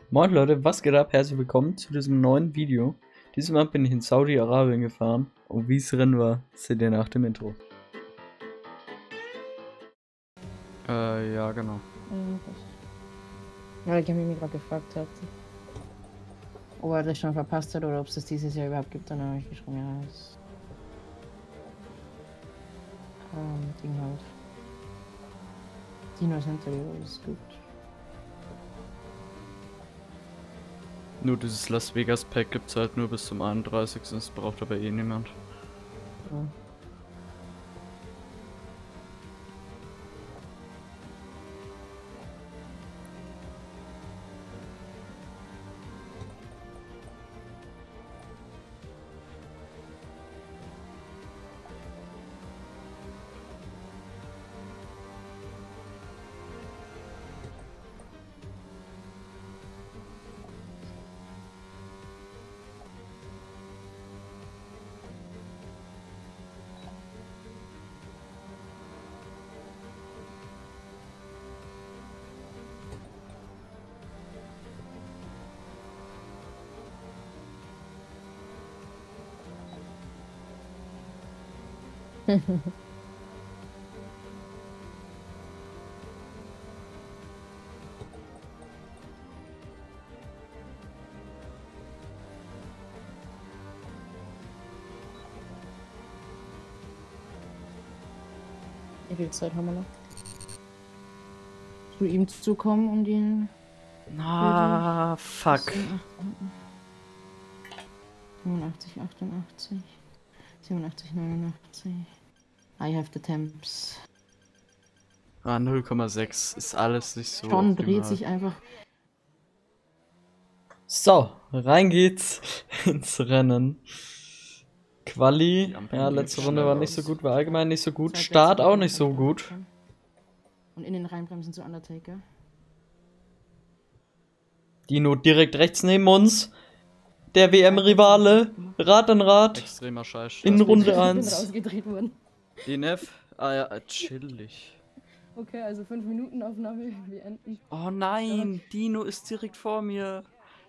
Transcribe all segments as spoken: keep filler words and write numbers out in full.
Moin Leute, was geht ab? Herzlich willkommen zu diesem neuen Video. Diesmal bin ich in Saudi-Arabien gefahren und wie es Rennen war, seht ihr nach dem Intro. Äh, ja genau. Ja, ich habe mich gerade gefragt, hat, ob er das schon verpasst hat oder ob es das dieses Jahr überhaupt gibt. Dann habe ich geschrieben, ja, das ähm, Ding halt. Dino Center, ist gut. Nur dieses Las Vegas Pack gibt es halt nur bis zum einunddreißigsten Das braucht aber eh niemand. Ja. Wie viel Zeit haben wir noch? Zu ihm zu kommen, um den. Ah, fuck. siebenundachtzig, achtundachtzig, siebenundachtzig, neunundachtzig. I have the temps. Ah, null Komma sechs ist alles nicht so. Schon optimal. dreht sich einfach. So, rein geht's ins Rennen. Quali, ja, letzte Runde war nicht so gut, war allgemein nicht so gut. Zeit Start wechseln, auch nicht so gut. Und in den Reinbremsen zu Undertaker. Dino direkt rechts neben uns. Der W M-Rivale. Rad an Rad. Extremer Scheiß. In Runde Ich bin eins. rausgedreht worden. D N F? Ah ja, chillig. Okay, also fünf Minuten Aufnahme, wir enden. Oh nein, Dino ist direkt vor mir.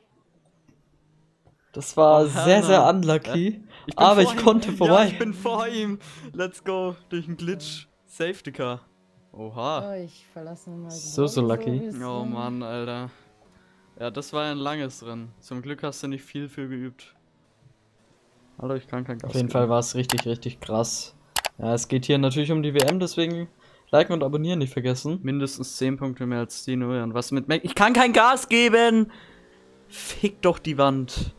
Das war oh, sehr, sehr unlucky. Ich aber ich ihm. konnte vorbei. Ja, ich bin vor ihm. Let's go. Durch einen Glitch. Safety Car. Oha. Oh, ich verlasse mal. So, so lucky. So oh Mann, Alter. Ja, das war ein langes Rennen. Zum Glück hast du nicht viel für geübt. Hallo, ich kann kein Gas. Auf jeden Fall war es richtig, richtig krass. Ja, es geht hier natürlich um die W M, deswegen liken und abonnieren nicht vergessen. Mindestens zehn Punkte mehr als Dino. Und was mit Mac? Ich kann kein Gas geben! Fick doch die Wand.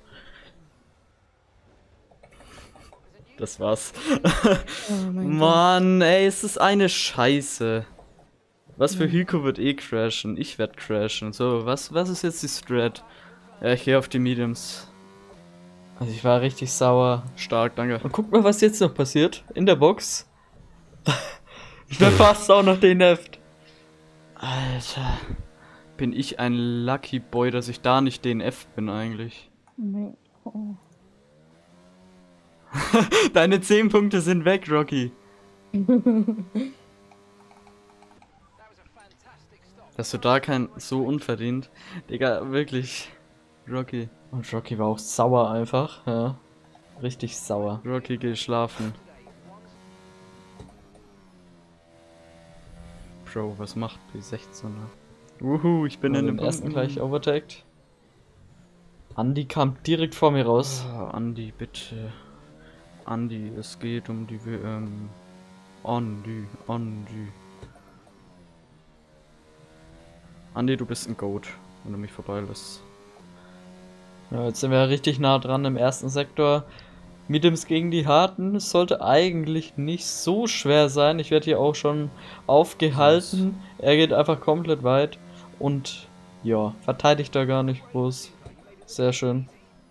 Das war's. Oh mein Mann, Gott. Ey, es ist eine Scheiße. Was für Hyko wird eh crashen? Ich werd crashen. So, was, was ist jetzt die Strat? Ja, ich gehe auf die Mediums. Also ich war richtig sauer. Stark, danke. Und guck mal, was jetzt noch passiert. In der Box. Ich bin fast auch noch D N F. Alter. Bin ich ein Lucky Boy, dass ich da nicht D N F bin eigentlich. Oh. Deine zehn Punkte sind weg, Rocky. Dass du da kein so unverdient. Digga, wirklich. Rocky. Und Rocky war auch sauer einfach, ja. Richtig sauer. Rocky, geh schlafen. Bro, was macht P sechzehner? Wuhu, ich bin in dem ersten gleich overtaked. Andy kam direkt vor mir raus. Oh, Andy, bitte. Andy, es geht um die W M. Andy, Andy. Andy, du bist ein Goat, wenn du mich vorbeilässt. Ja, jetzt sind wir richtig nah dran im ersten Sektor. Mediums gegen die Harten. Es sollte eigentlich nicht so schwer sein. Ich werde hier auch schon aufgehalten. Er geht einfach komplett weit. Und ja, verteidigt da gar nicht groß. Sehr schön.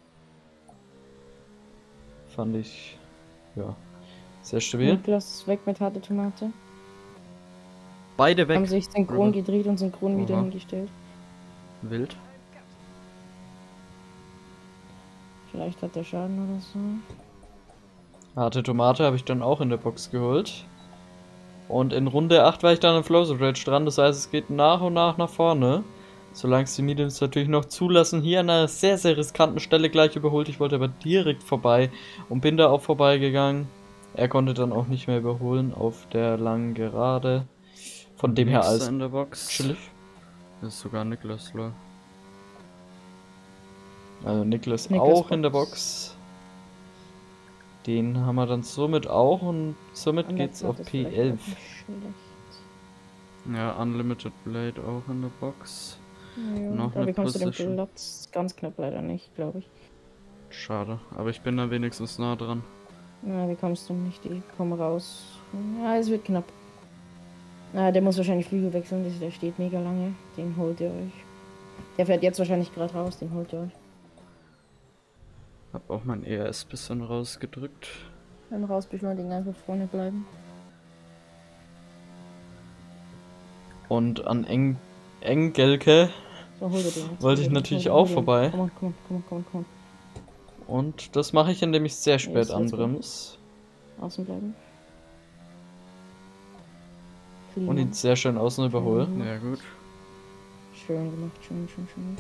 Fand ich, ja, sehr stabil. Niklas weg mit harte Tomate. Beide weg. Haben sich synchron gedreht und synchron Aha. wieder hingestellt. Wild. Vielleicht hat der Schaden oder so. Harte Tomate habe ich dann auch in der Box geholt. Und in Runde acht war ich dann im Flow Rage dran, das heißt es geht nach und nach nach vorne. Solange es die Mediums natürlich noch zulassen. Hier an einer sehr, sehr riskanten Stelle gleich überholt. Ich wollte aber direkt vorbei und bin da auch vorbeigegangen. Er konnte dann auch nicht mehr überholen auf der langen Gerade. Von dem her alles in der Box. chillig. Das ist sogar Niklas, lol. Also Niklas, Niklas auch Box. in der Box. Den haben wir dann somit auch und somit Und geht's das auf ist P vielleicht elf. auch nicht schlecht. Ja, Unlimited Blade auch in der Box. Ja, Noch da eine bekommst du den Position. Platz ganz knapp leider nicht, glaube ich. Schade, aber ich bin da wenigstens nah dran. Na, bekommst du nicht, die kommen raus. Ja, es wird knapp. Na, der muss wahrscheinlich Flügel wechseln, das- der steht mega lange. Den holt ihr euch. Der fährt jetzt wahrscheinlich gerade raus, den holt ihr euch. Hab auch mein E R S bisschen rausgedrückt. Dann raus beschleunigen, einfach vorne bleiben. Und an Eng Engelke So, hol dir den jetzt. wollte Hol ich dir den, natürlich hol dir- auch hol dir den. vorbei. Komm on, komm on, komm on, komm on, komm on. Und das mache ich, indem ich sehr spät Yes, let's go. anbremse. Außen bleiben. Und ihn sehr schön außen überhole. Mhm. Ja gut. Schön gemacht, schön, schön, schön.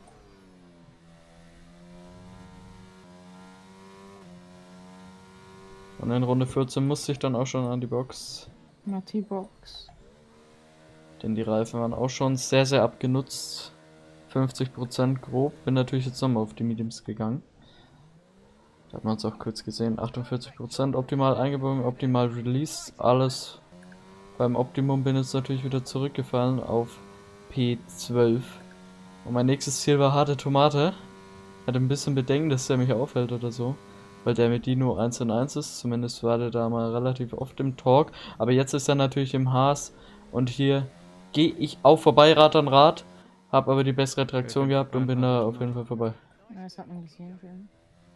Und in Runde vierzehn musste ich dann auch schon an die Box. Matti Box. Denn die Reifen waren auch schon sehr, sehr abgenutzt. fünfzig Prozent grob. Bin natürlich jetzt nochmal auf die Mediums gegangen. Da hat man es auch kurz gesehen. achtundvierzig Prozent optimal eingebogen, optimal released. Alles beim Optimum. Bin jetzt natürlich wieder zurückgefallen auf P zwölf. Und mein nächstes Ziel war harte Tomate. Hatte ein bisschen Bedenken, dass der mich aufhält oder so. Weil der mit Dino eins und eins ist. Zumindest war der da mal relativ oft im Talk. Aber jetzt ist er natürlich im Haas. Und hier gehe ich auch vorbei, Rad an Rad. Hab aber die bessere Traktion Okay, gehabt und bin da auf jeden Fall vorbei. Ja, das hat man gesehen. Film.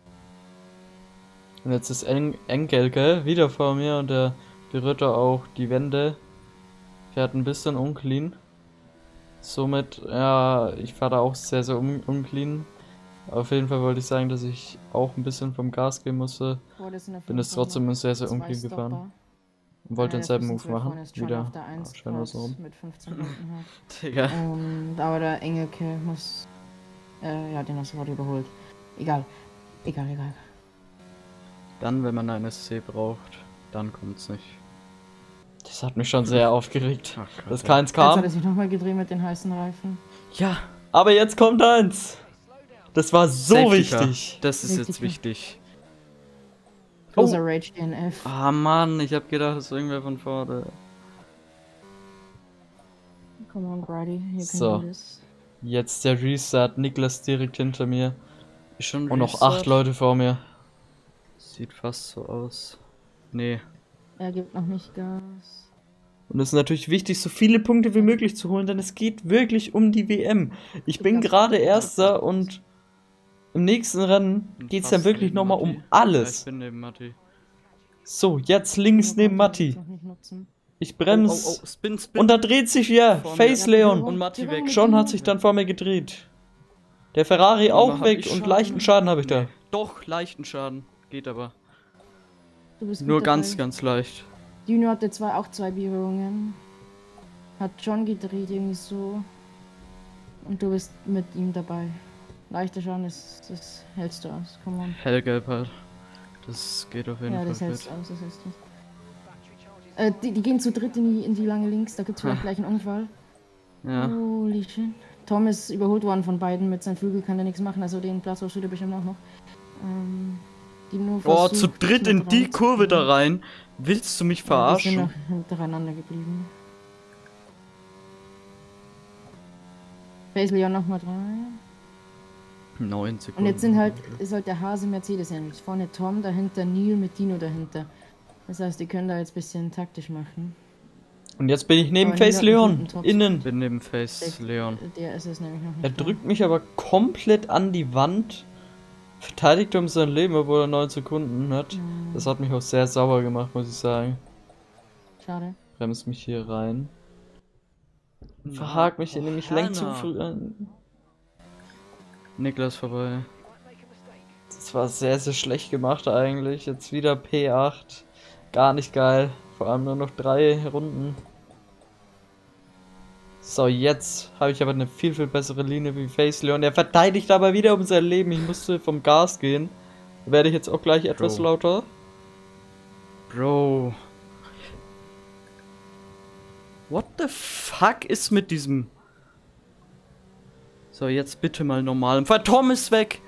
Und jetzt ist Eng Engelke wieder vor mir und der berührt da auch die Wände. Fährt ein bisschen unclean. Somit, ja, ich fahre da auch sehr, sehr un unclean. Auf jeden Fall wollte ich sagen, dass ich auch ein bisschen vom Gas gehen musste. Boah, das sind auf Bin jeden jetzt Fall trotzdem noch sehr, sehr zwei unclean gefahren. Stopper. Und wollte Einer denselben der Move Füßen vorne machen. ist schon Wieder auf der eins schön außen rum. mit fünfzehn Runden hat. Digga. Und, aber der Engelke muss. Äh, ja, den hast du gerade überholt. Egal. Egal, egal. Dann, wenn man eine S C braucht, dann kommt's nicht. Das hat mich schon sehr aufgeregt, Ach Gott, dass ja. keins Jetzt hat kam. er sich nochmal gedreht mit den heißen Reifen. Ja, aber jetzt kommt eins. Das war so Safety Car. wichtig. Das ist Safety jetzt Car. wichtig. Closer Rage D N F. Ah Mann, ich hab gedacht, das ist irgendwer von vorne. Come on, Brady. You can So. do this. Jetzt der Restart. Niklas direkt hinter mir. Ist schon Und noch Restart? acht Leute vor mir. Sieht fast so aus. Nee. Er gibt noch nicht Gas. Und es ist natürlich wichtig, so viele Punkte wie möglich zu holen, denn es geht wirklich um die W M. Ich bin gerade Erster und im nächsten Rennen geht es dann Fast wirklich neben nochmal Matti. um Ja, alles. ich bin neben Matti. So, jetzt links neben Matti. Noch nicht nutzen. Ich Oh, bremse. oh, Spin, Spin. Und da dreht sich wieder Vor mir. Face Ja, Leon. warum- Und Matti warum weg. mit Schon dem- hat sich dann vor mir gedreht. Der Ferrari Aber auch hab weg ich und Schaden? leichten Schaden habe ich da. Nee. Doch, leichten Schaden. Geht aber. Du bist Nur gut ganz, dabei. ganz leicht. Dino hatte zwei, auch zwei Berührungen. Hat schon gedreht, irgendwie so. Und du bist mit ihm dabei. Leichter Schaden, das, das hältst du aus. Come on. Hellgelb halt. Das geht auf jeden Ja, Fall das hältst fit. du aus, das hältst du aus. Äh, die, die gehen zu dritt in die, in die lange Links, da gibt's vielleicht Ha. gleich einen Unfall. Ja. Holy shit. Tom ist überholt worden von beiden, mit seinen Flügeln kann er nichts machen, also den Platz hast du dir bestimmt auch noch. Ähm, die nur Boah, zu versucht, dritt mit in die Kurve da reinzukommen. rein. Willst du mich Ja, die verarschen? sind noch hintereinander geblieben. Face Leon nochmal dran. Neun Sekunden. Und jetzt sind halt, ist halt der Hase Mercedes endlich. Vorne Tom, dahinter Neil mit Dino dahinter. Das heißt, die können da jetzt ein bisschen taktisch machen. Und jetzt bin ich neben Aber Face Neil hat einen Leon. guten Top. Innen. Bin neben Face Leon. Der ist es nämlich noch nicht. Er da. drückt mich aber komplett an die Wand. Verteidigt um sein Leben, obwohl er neun Sekunden hat. Hm, Das hat mich auch sehr sauer gemacht, muss ich sagen. Schade. Bremst mich hier rein. Verhakt mich hier nämlich lenkt zu früh an. Niklas vorbei. Das war sehr, sehr schlecht gemacht eigentlich. Jetzt wieder P acht. Gar nicht geil. Vor allem nur noch drei Runden. So, jetzt habe ich aber eine viel, viel bessere Linie wie Faceleon. Er verteidigt aber wieder um sein Leben. Ich musste vom Gas gehen. Da werde ich jetzt auch gleich etwas Bro. lauter. Bro. What the fuck ist mit diesem... So, jetzt bitte mal normal. Weil Tom ist weg!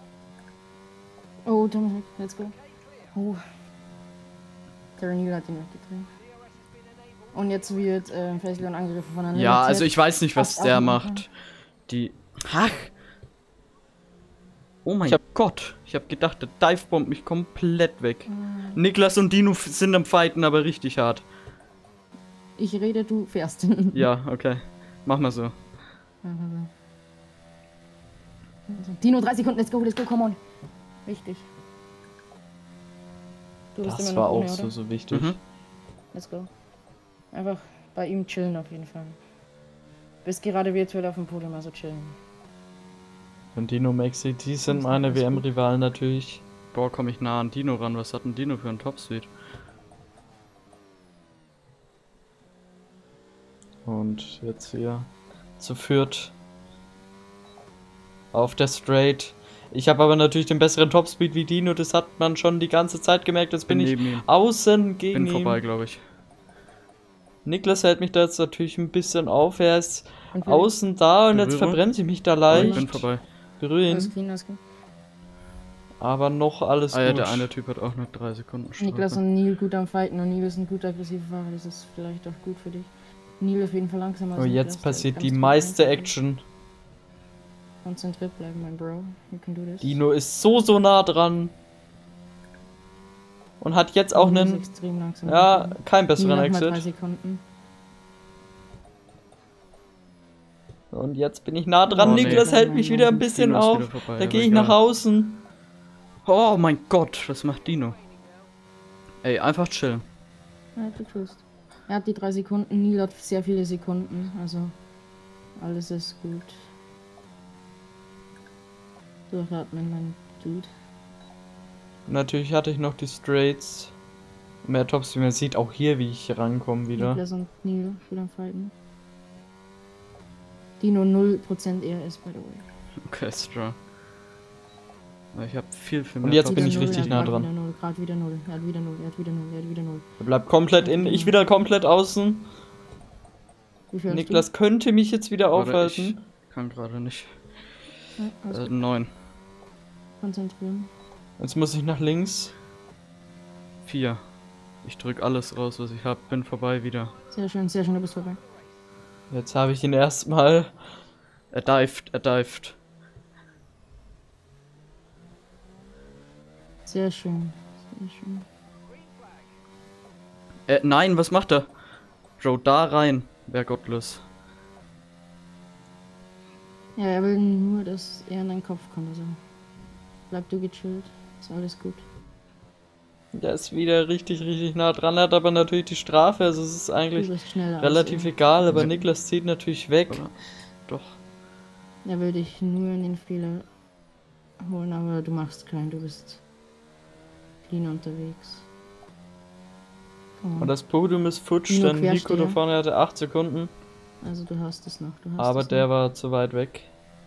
Oh, Tom, let's go. Oh. Der Neil hat ihn weggedreht. Und jetzt wird äh, Faceleon angegriffen von einer Ja, Limited. also ich weiß nicht, was Fast der auch macht. Die... Ach! Oh mein Ich hab- Gott. Ich habe gedacht, der Divebombt mich komplett weg. Mhm. Niklas und Dino f- sind am Fighten, aber richtig hart. Ich rede, du fährst. Ja, okay. Mach mal so. Also, Dino, drei Sekunden, let's go, let's go, come on. Wichtig. Du bist Das immer war noch auch ohne, so, oder? so wichtig. Mhm. Let's go. Einfach bei ihm chillen auf jeden Fall. Bist gerade virtuell auf dem Podium, also chillen. Und Dino Maxi, die sind Alles meine gut, alles gut. W M-Rivalen natürlich. Boah, komm ich nah an Dino ran. Was hat ein Dino für einen Topspeed? Und jetzt hier zu Fürth. Auf der Straight. Ich habe aber natürlich den besseren Topspeed wie Dino. Das hat man schon die ganze Zeit gemerkt. Jetzt bin, Bin ich neben ihm. außen gegen Bin ihn. vorbei, glaube ich. Niklas hält mich da jetzt natürlich ein bisschen auf. Er ist Und wir- außen da und jetzt Berührung? verbremse ich mich da Aber leicht. ich bin vorbei. Berühre Alles ihn. clean, alles clean. Aber noch alles Ah ja, gut. der eine Typ hat auch noch drei Sekunden Strafe. Niklas und Neil gut am Fighten und Neil ist ein guter aggressiver Fahrer. Das ist vielleicht auch gut für dich. Neil auf jeden Fall langsamer als Oh, Niklas, jetzt der passiert ganz die gut meiste einfällt. Action. Konzentriert bleiben, mein Bro. You can do this. Dino ist so, so nah dran. Und hat jetzt auch Neil ist einen, extrem langsam. ja, keinen besseren Neil noch mal drei Exit. Sekunden. Und jetzt bin ich nah dran. Oh, nee. Niklas hält mich wieder ein bisschen Dino ist auf. wieder vorbei, Da aber gehe ich egal. nach außen. Oh mein Gott, was macht Dino? Ey, einfach chillen. Er hat gecruised. Er hat die drei Sekunden. Neil hat sehr viele Sekunden. Also, alles ist gut. Durchatmen, mein Dude. Natürlich hatte ich noch die Straights. Mehr Tops, wie man sieht, auch hier, wie ich rankomme wieder. Niklas und Neil viel am Fighten. Dino null Prozent E R S, by the way. Okay, strong. Aber ich habe viel, viel Und mehr jetzt Tops. bin ich Wieder richtig null, er hat nah grad dran. Wieder null, gerade wieder null. Er hat wieder null, er hat wieder null, er hat wieder null, er hat wieder null. Er bleibt komplett in. Ich wieder komplett außen. Wie viel hast Niklas könnte mich jetzt wieder Warte, aufhalten. Ich kann gerade nicht. du? Ja, alles Äh, gut. neun. Konzentrieren. Jetzt muss ich nach links. Vier. Ich drück alles raus, was ich hab. Bin vorbei wieder. Sehr schön, sehr schön, du bist vorbei. Jetzt habe ich ihn erstmal. Er dived, er dived. Sehr schön, sehr schön. Äh, nein, was macht er? Bro, da rein. Wär gottlos. Ja, er will nur, dass er in deinen Kopf kommt, also. Bleib du gechillt, ist alles gut. Der ist wieder richtig, richtig nah dran. Er hat aber natürlich die Strafe. Also es ist Du eigentlich bist schneller relativ als er. egal. Aber Ja. Niklas zieht natürlich weg. Oder? Doch. Er will dich nur in den Fehler holen, aber du machst keinen, du bist clean unterwegs. Come on. Und das Podium ist futsch, Nur denn Nico da Quersteher. vorne hatte acht Sekunden. Also du hast es noch, du hast Aber es der noch. war zu weit weg.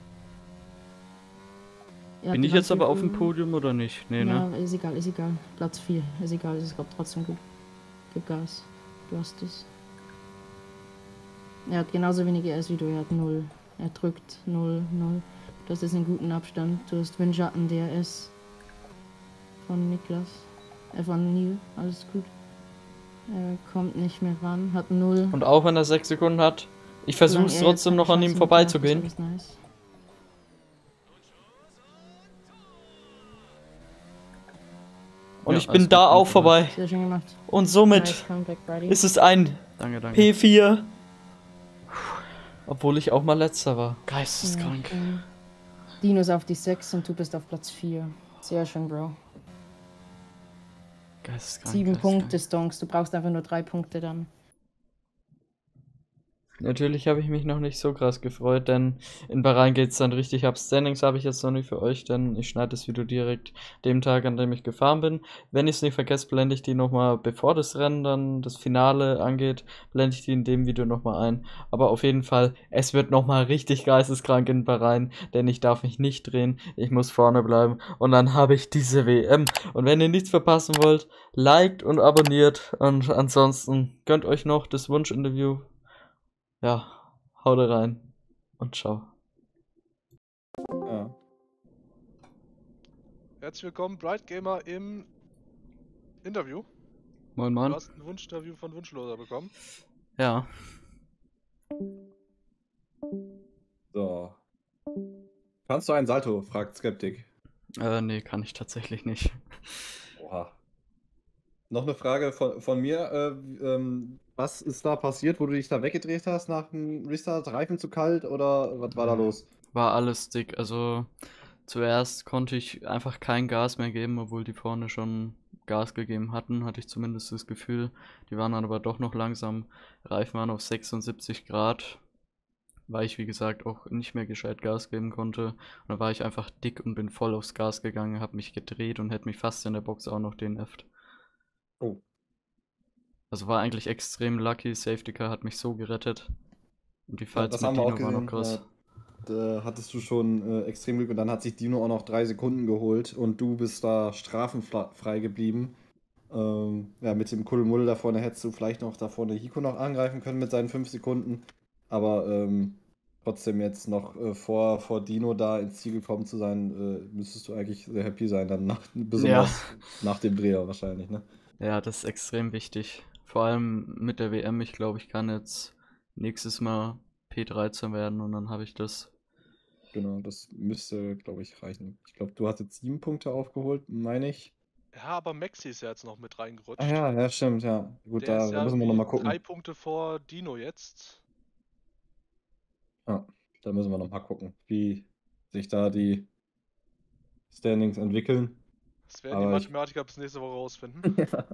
Er hat Bin die ich jetzt aber auf dem Wand- Podium oder nicht? Nee, Ja, ne? ist egal, ist egal. Platz vier, ist egal, ist trotzdem gut. Gib Gas. Du hast es. Er hat genauso wenig E R S wie du, er hat null. Er drückt null, null. Du hast jetzt einen guten Abstand. Du hast Windschatten D R S von Niklas. Äh, von Neil. Alles gut. Er kommt nicht mehr ran, hat null. Und auch wenn er sechs Sekunden hat, ich versuche es Solange er jetzt trotzdem keine noch an ihm Chancen vorbeizugehen. hat, ist alles nice. Und Ja, ich bin alles da gut, auch bin vorbei. Sehr schön gemacht. Und somit Nice comeback, buddy. ist es ein Danke, danke. P vier. Obwohl ich auch mal letzter war. Geisteskrank. Ja, ähm, Dino ist auf die sechs und du bist auf Platz vier. Sehr schön, Bro. Geisteskrank. Sieben geisteskrank. Punkte, Stonks. Du brauchst einfach nur drei Punkte dann. Natürlich habe ich mich noch nicht so krass gefreut, denn in Bahrain geht es dann richtig ab. Standings habe ich jetzt noch nicht für euch, denn ich schneide das Video direkt dem Tag, an dem ich gefahren bin. Wenn ich es nicht vergesse, blende ich die nochmal, bevor das Rennen dann das Finale angeht, blende ich die in dem Video nochmal ein. Aber auf jeden Fall, es wird nochmal richtig geisteskrank in Bahrain, denn ich darf mich nicht drehen, ich muss vorne bleiben und dann habe ich diese W M. Und wenn ihr nichts verpassen wollt, liked und abonniert und ansonsten gönnt euch noch das Wunschinterview. Ja, haut rein und ciao. Ja. Herzlich willkommen, Bright Gamer, im Interview. Moin, Du Moin. hast ein Wunschinterview von Wunschloser bekommen. Ja. So. Kannst du einen Salto? Fragt Skeptik. Äh, nee, kann ich tatsächlich nicht. Oha. Noch eine Frage von, von mir. Äh, ähm, was ist da passiert, wo du dich da weggedreht hast nach dem Restart? Reifen zu kalt oder was war da los? War alles dick. Also zuerst konnte ich einfach kein Gas mehr geben, obwohl die vorne schon Gas gegeben hatten, hatte ich zumindest das Gefühl. Die waren dann aber doch noch langsam. Reifen waren auf sechsundsiebzig Grad, weil ich wie gesagt auch nicht mehr gescheit Gas geben konnte. Und dann war ich einfach dick und bin voll aufs Gas gegangen, habe mich gedreht und hätte mich fast in der Box auch noch D N F'd. Oh. Also war eigentlich extrem lucky. Safety Car hat mich so gerettet. Und die Ja, Fights das mit haben wir auch Dino waren noch gesehen. krass. Ja, da hattest du schon äh, extrem Glück und dann hat sich Dino auch noch drei Sekunden geholt und du bist da strafenfrei geblieben. Ähm, ja, mit dem Kuddelmuddel da vorne hättest du vielleicht noch da vorne Hiko noch angreifen können mit seinen fünf Sekunden. Aber ähm, trotzdem jetzt noch äh, vor, vor Dino da ins Ziel gekommen zu sein, äh, müsstest du eigentlich sehr happy sein, dann nach, besonders nach dem Dreher wahrscheinlich, ne? Ja, das ist extrem wichtig. Vor allem mit der W M. Ich glaube, ich kann jetzt nächstes Mal P dreizehn werden und dann habe ich das. Genau, das müsste, glaube ich, reichen. Ich glaube, du hast jetzt sieben Punkte aufgeholt, meine ich. Ja, aber Maxi ist ja jetzt noch mit reingerutscht. Ah ja, ja, stimmt, ja. Gut, Der da, ist da ja müssen wir irgendwie nochmal gucken. drei Punkte vor Dino jetzt. Ja, da müssen wir nochmal gucken, wie sich da die Standings entwickeln. Das werden Aber die ich- Mathematiker bis nächste Woche rausfinden.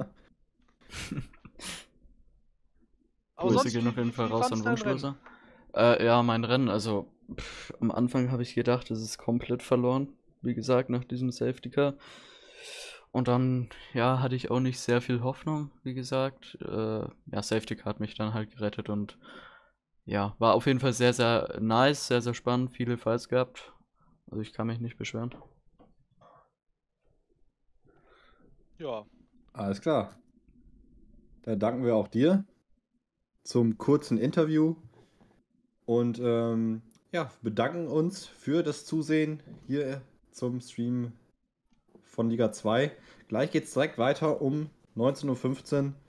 Aber Grüße sonst, gehen wie, auf jeden wie, Fall wie raus fandst an du dein Rennen? Wunschloser. Äh, ja, mein Rennen, also pff, am Anfang habe ich gedacht, es ist komplett verloren. Wie gesagt, nach diesem Safety Car. Und dann, ja, hatte ich auch nicht sehr viel Hoffnung, wie gesagt. Äh, ja, Safety Car hat mich dann halt gerettet und ja, war auf jeden Fall sehr, sehr nice, sehr, sehr spannend, viele Fights gehabt. Also ich kann mich nicht beschweren. Ja, Alles klar. Dann danken wir auch dir zum kurzen Interview und ähm, ja, bedanken uns für das Zusehen hier zum Stream von Liga zwei. Gleich geht es direkt weiter um neunzehn Uhr fünfzehn